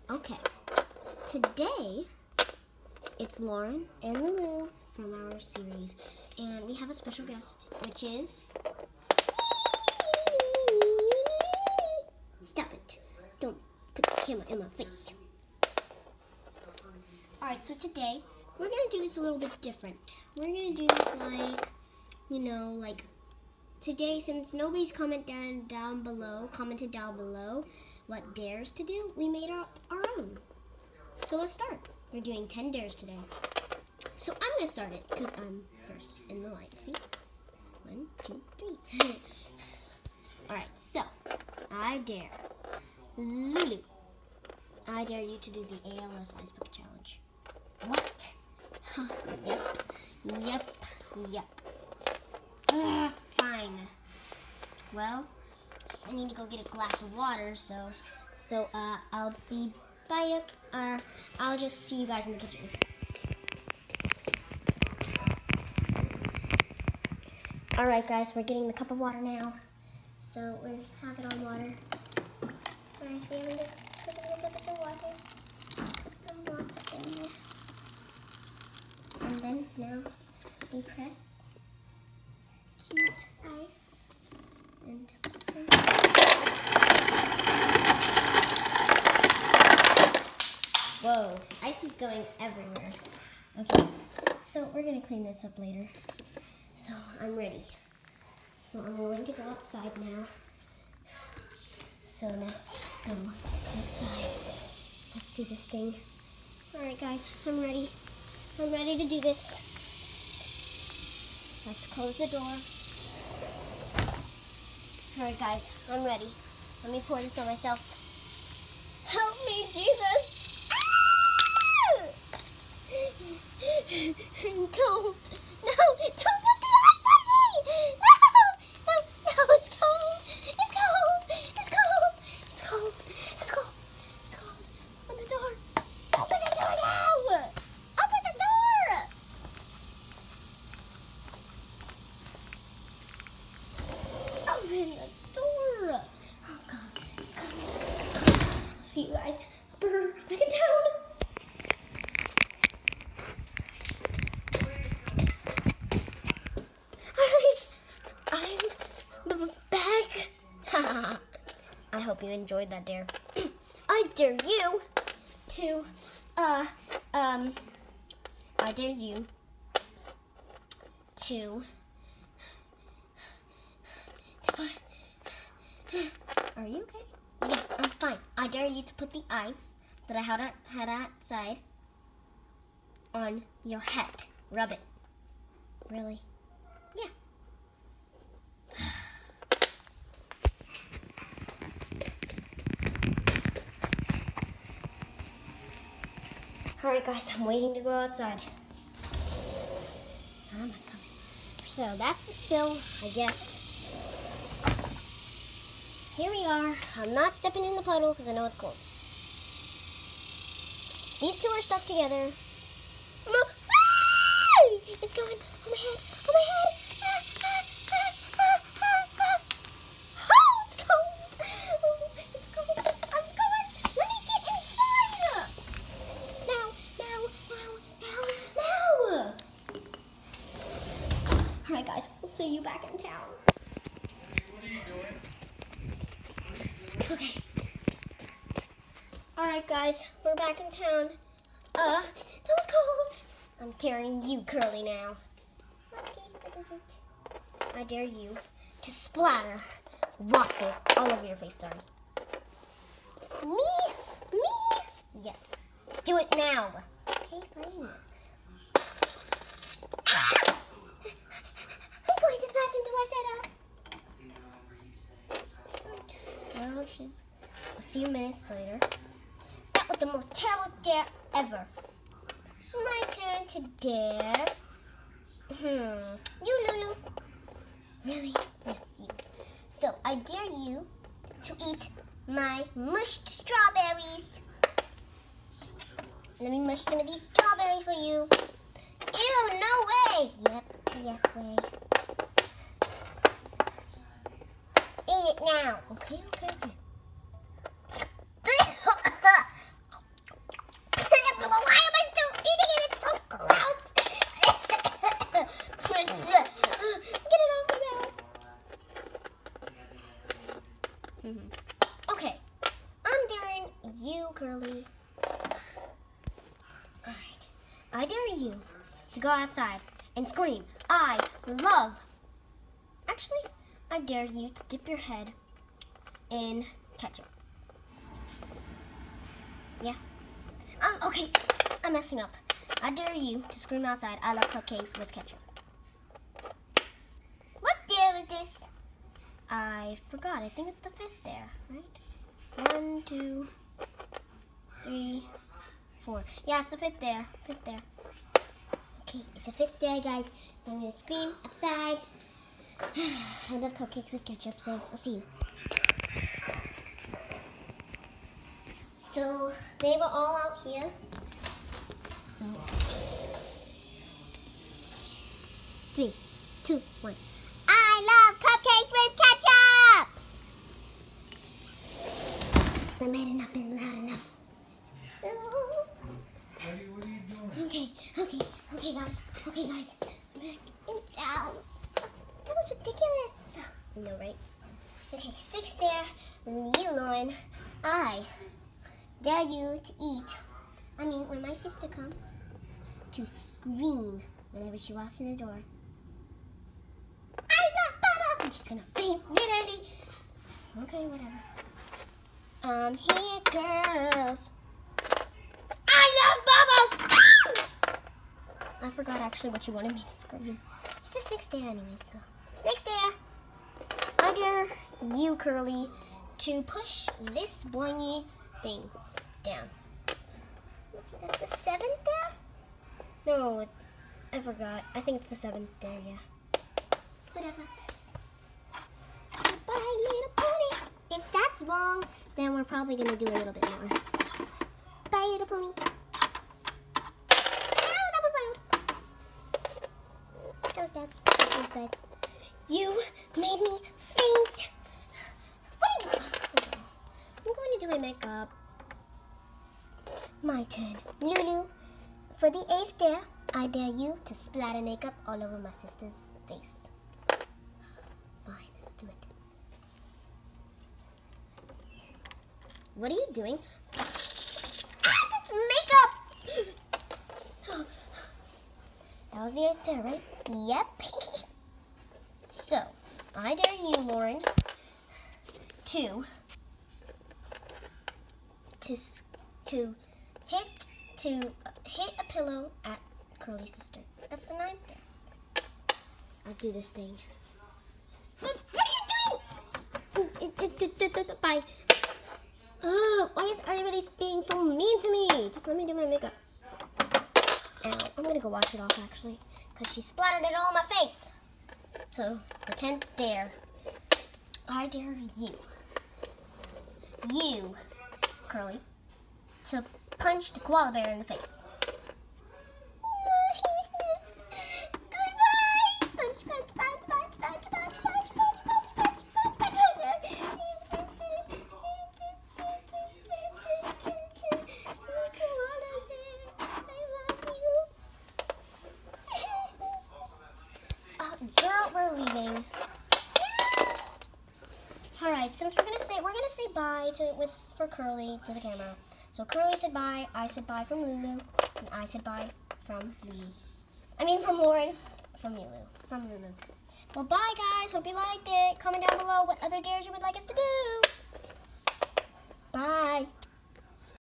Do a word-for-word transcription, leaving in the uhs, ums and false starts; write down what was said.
Okay, today it's Lauren and Lulu from our series, and we have a special guest, which is... Stop it. Don't put the camera in my face. Alright, so today we're going to do this a little bit different. We're going to do this like, you know, like today, since nobody's comment down, down below, commented down below what dares to do, we made our, our own. So let's start. We're doing ten dares today. So I'm going to start it because I'm first in the line. See? One, two, three. Alright, so I dare Lulu. I dare you to do the A L S Ice Bucket Challenge. What? Huh, yep, yep, yep. Uh, fine. Well, I need to go get a glass of water, so, so uh, I'll be back. Uh, I'll just see you guys in the kitchen. All right, guys, we're getting the cup of water now. So we have it on water. All right, we're gonna put a little bit of water. Put some water in there. And then now we press cute ice and put some. Whoa, ice is going everywhere. Okay, so we're gonna clean this up later. So I'm ready. So I'm going to go outside now. So let's go outside. Let's do this thing. All right, guys, I'm ready. I'm ready to do this. Let's close the door. All right, guys, I'm ready. Let me pour this on myself. Help me, Jesus! Ah! I'm cold. No, don't put the ice on me! No, no, no, it's cold. It's cold. It's cold. It's cold. It's cold. It's cold. Open the door. Open the door now! Open the door! Open the door! Oh God, it's cold. It's cold. I'll see you guys. Brr, back in town. I hope you enjoyed that dare. I dare you to, uh, um, I dare you to, to put, are you okay? Yeah, I'm fine. I dare you to put the ice that I had, had outside on your head. Rub it. Really? Yeah. All right, guys, I'm waiting to go outside. I'm not coming. So that's the spill, I guess. Here we are. I'm not stepping in the puddle because I know it's cold. These two are stuck together. It's going on my head, on my head. Ah, ah, ah, ah, ah, ah. Oh, it's cold. Oh, it's cold. I'm going. Let me get inside. Now, now, now, now, now. All right, guys, we'll see you back in town. What are you doing? Okay. All right, guys, we're back in town. Uh, that was cold. I'm daring you, Curly, now. Okay, what is it? I dare you to splatter waffle all over your face, sorry. Me? Me? Yes. Do it now. Okay, fine. Ah! I'm going to the bathroom to wash that up. Right. Well, she's a few minutes later. That was the most terrible dare ever. My turn to dare. Hmm. You, Lulu. Really? Yes, you. So I dare you to eat my mushed strawberries. Let me mush some of these strawberries for you. Ew, no way. Yep, yes way. Eat it now. Okay, okay, okay. you, Curly. Alright. I dare you to go outside and scream, I love. Actually, I dare you to dip your head in ketchup. Yeah. Um, okay, I'm messing up. I dare you to scream outside, I love cupcakes with ketchup. What dare is this? I forgot. I think it's the fifth dare, right? One, two, three, four. Yeah, it's the fifth dare. Fifth dare. Okay, it's the fifth dare, guys. So I'm going to scream outside. I love cupcakes with ketchup, so I'll see you. So they were all out here. So three, two, one. I love cupcakes with ketchup. That might not been loud enough. Eddie, what are you doing? Okay, okay, okay, guys. Okay, guys. Back and down. That was ridiculous. I know, right? Okay, six there. You, Lauren. I dare you to eat. I mean, when my sister comes, to scream whenever she walks in the door. I love bubbles! And she's gonna faint, literally. Okay, whatever. Um, here, girls. I love bubbles! Ah! I forgot actually what you wanted me to scream. It's the sixth dare anyway, so. Next dare. I dare you, Curly, to push this boingy thing down. That's the seventh dare? No, I forgot. I think it's the seventh dare, yeah. Whatever. Goodbye, little pony. If that's wrong, then we're probably going to do a little bit more. Bye, little pony. Oh, that was loud. That was down. That was side. You made me faint. What are you doing? Okay. I'm going to do my makeup. My turn. Lulu, for the eighth dare, I dare you to splatter makeup all over my sister's face. Fine, do it. What are you doing? Ah, it's makeup! That was the eighth dare, right? Yep. So, I dare you, Lauren, to, to, to hit, to hit a pillow at Curly's sister. That's the ninth dare. I'll do this thing. What are you doing? Bye. Oh, why is everybody being so mean to me? Just let me do my makeup. Ow, I'm gonna go wash it off actually, because she splattered it all on my face. So, the tenth dare. I dare you. You, Curly, to punch the koala bear in the face. Goodbye! Punch, punch, punch, punch, punch, punch, punch, punch, punch, punch, punch, koala bear, I love you. Uh, girl, we're leaving. All right, since we're gonna say we're gonna say bye to with for Curly to the camera. So Curly said bye, I said bye from Lulu, and I said bye from Lulu. I mean from Lauren, from Lulu, from Lulu. Well, bye guys. Hope you liked it. Comment down below what other dares you would like.